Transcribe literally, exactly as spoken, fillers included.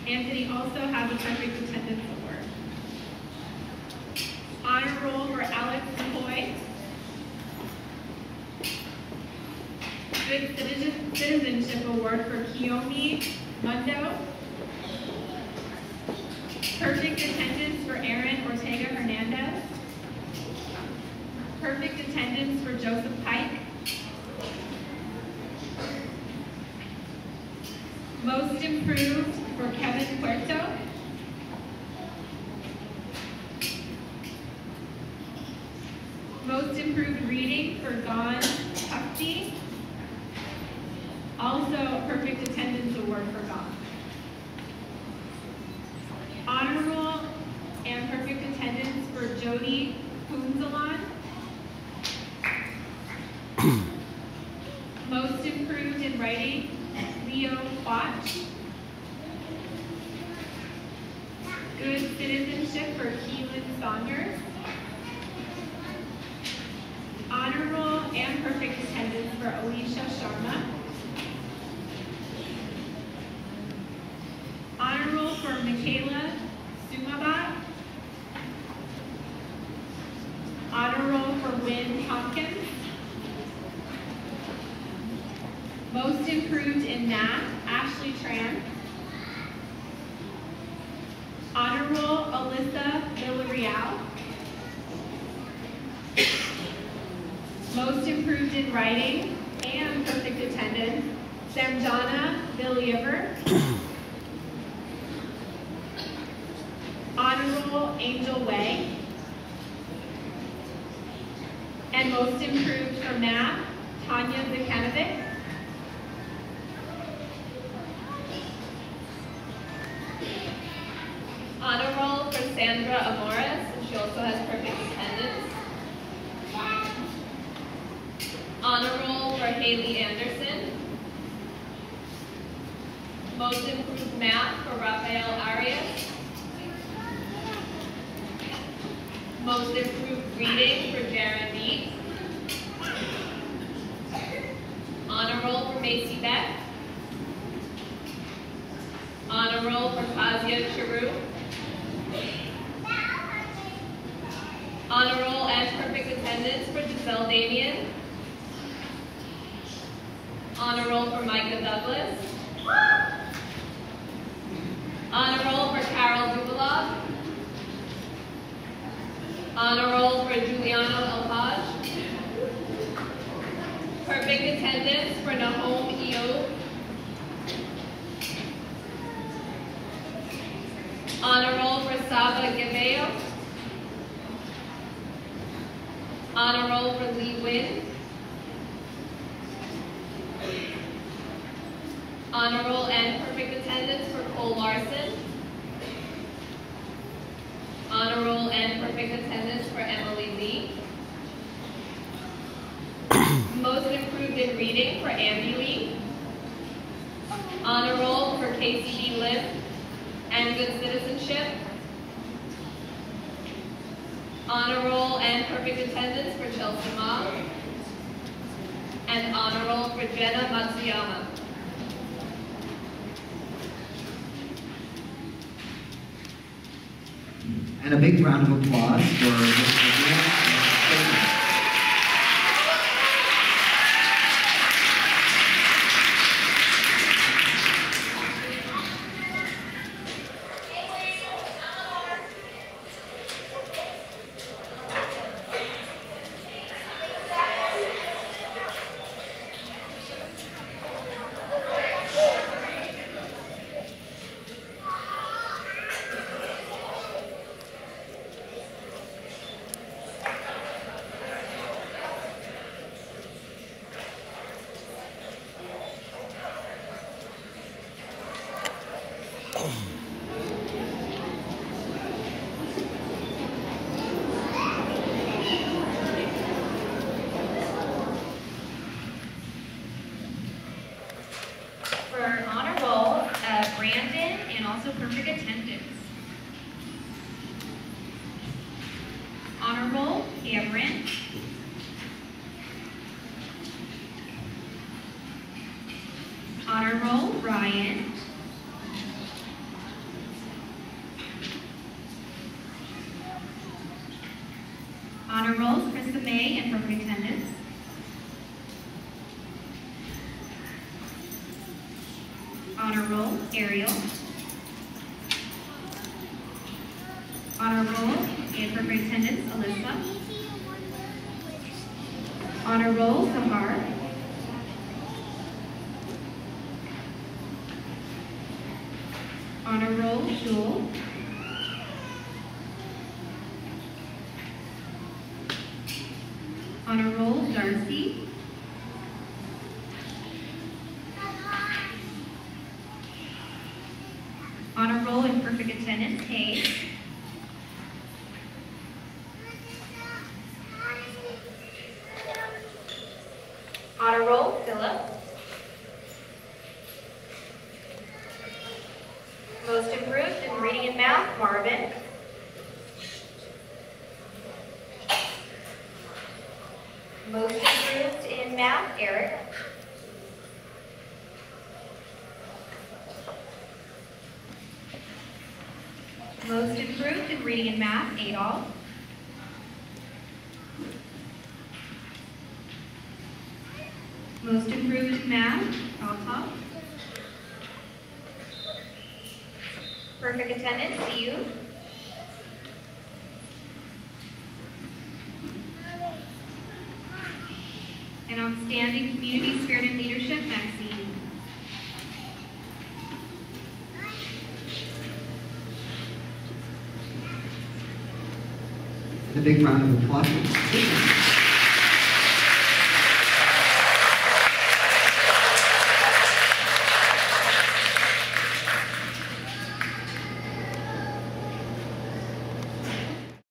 Anthony also has a perfect attendance award. Honor roll for Alex McCoy. Good Citizen- Citizenship Award for Kiyomi Mundo. Perfect attendance for Aaron Ortega Hernandez. Perfect attendance for Joseph Pike. Most improved for Kevin Puerto. Most improved reading for Gon Tufti. Also a perfect attendance award for Gon. Honor roll and perfect attendance for Jody Punzalan. Most improved in writing, Leo Quach. Good citizenship for Keelan Saunders. Honor roll and perfect attendance for Alicia Sharma. Honor roll for Michaela Sumabat. Honor roll for Wynn Hopkins. Most improved in math, Ashley Tran. Honor roll, Alyssa Villarreal. Most improved in writing and perfect attendance, Samjana Villiver. Honor roll, Angel Way. And most improved for math, Tanya Zakanovic. Honor roll for Sandra Amoris, and she also has perfect attendance. Honor roll for Haley Anderson. Most improved math for Rafael Arias. Most improved reading for Jared Deep. Honor roll for Macy Beck. Honor roll for Kazia Charu. Honor roll and perfect attendance for Giselle Damien. Honor roll for Micah Douglas. Honor roll for Carol Dubalov. Honor roll for Giuliano El-Haj. Perfect attendance for Nahom Eo. Honor roll for Saba Gabeo. Honor roll for Lee Wynn. Honor roll and perfect attendance for Cole Larson. Honor roll and perfect attendance for Emily Lee. Most improved in reading for Andy Lee. Honor roll for Casey B. Lim and good citizenship. Honor roll and perfect attendance for Chelsea Ma. And honor roll for Jenna Matsuyama. And a big round of applause for Miz perfect attendance. Honor roll, Cameron. Honor roll, Ryan. Ariel. Honor roll and perfect attendance, Alyssa. Honor roll, Sahar. Honor roll, Shul. Honor roll, Darcie. Honor roll and perfect attendance, Hayes. Honor roll, Philip. Most improved in reading and math, Marvin. Most improved in math, Eric. Most improved in reading and math, Adolf. Most improved in math, Alta. Perfect attendance, you. And outstanding community spirit and leadership, Maxine. A big round of applause.